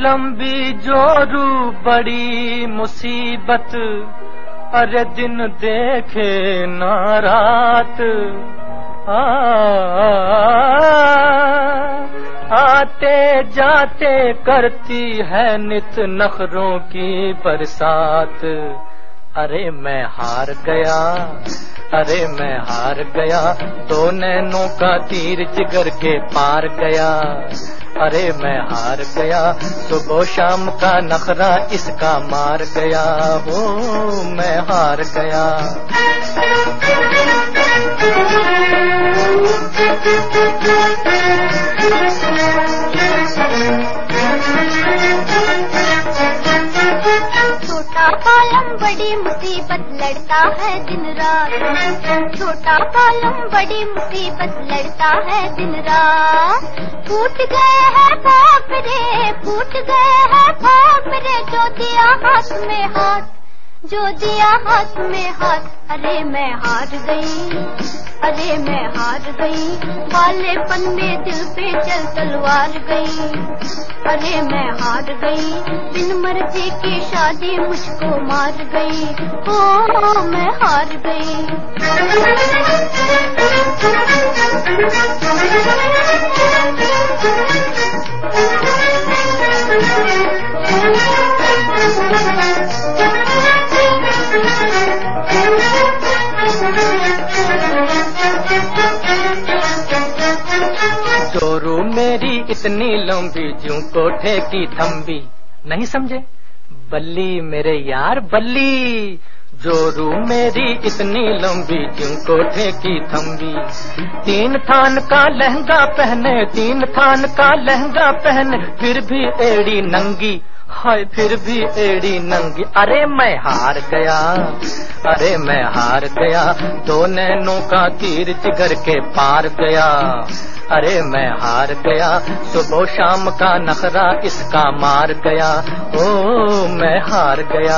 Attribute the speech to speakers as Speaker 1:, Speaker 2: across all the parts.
Speaker 1: लंबी जोरू बड़ी मुसीबत, अरे दिन देखे ना रात। आते जाते करती है नित नखरों की बरसात। अरे मैं हार गया, अरे मैं हार गया, दो नैनों का तीर जिगर के पार गया। अरे मैं हार गया, सुबह शाम का नखरा इसका मार गया। हो मैं हार गया।
Speaker 2: छोटा कॉलम बड़ी मुसीबत लड़ता है दिन रात। छोटा कॉलम बड़ी मुसीबत लड़ता है दिन रात। फूट गए हैं पाप रे, फूट गए हैं पाप रे, जो दिया हाथ में हाथ, जो दिया हाथ में हाथ। अरे मैं हार गई, अरे मैं हार गई, वालेपन में दिल पे चल तलवार गई। अरे मैं हार गई, बिन मर्जी की शादी मुझको मार गई। ओ मैं हार गई।
Speaker 1: जोरू मेरी इतनी लंबी ज्यों कोठे की थंबी। नहीं समझे? बल्ली मेरे यार बल्ली। जोरू मेरी इतनी लंबी ज्यों कोठे की थंबी। 3 थान का लहंगा पहने, 3 थान का लहंगा पहने, फिर भी एड़ी नंगी। हाय फिर भी एड़ी नंगी। अरे मैं हार गया, अरे मैं हार गया, दो नैनों का तीर जिगर के पार गया। अरे मैं हार गया, सुबह शाम का नखरा इसका मार गया। ओ मैं हार गया।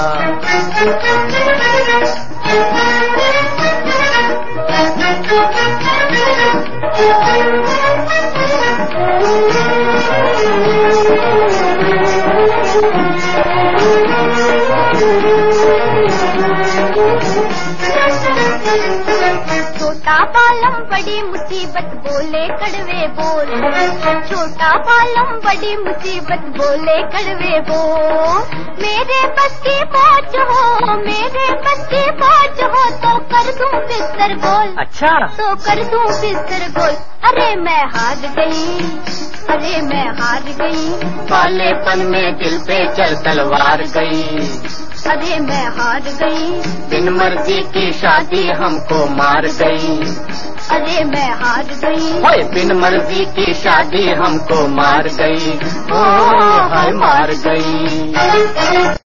Speaker 2: छोटा पालम बड़ी मुसीबत बोले कड़वे बोल। छोटा पालम बड़ी मुसीबत बोले कड़वे बोल। मेरे बस की पहुंच हो, मेरे बस की पहुंच हो, तो कर दूं बिस्तर गोल।
Speaker 1: अच्छा
Speaker 2: तो कर दूं बिस्तर गोल। अरे मैं हार गई, अरे मैं हार गई,
Speaker 1: वालेपन में दिल पे चल तलवार गई।
Speaker 2: अरे मैं हार गई,
Speaker 1: बिन मर्जी की शादी हमको मार गई।
Speaker 2: अरे मैं हार गई,
Speaker 1: ओए बिन मर्जी की शादी हमको मार गई। ओ हाय मार गई।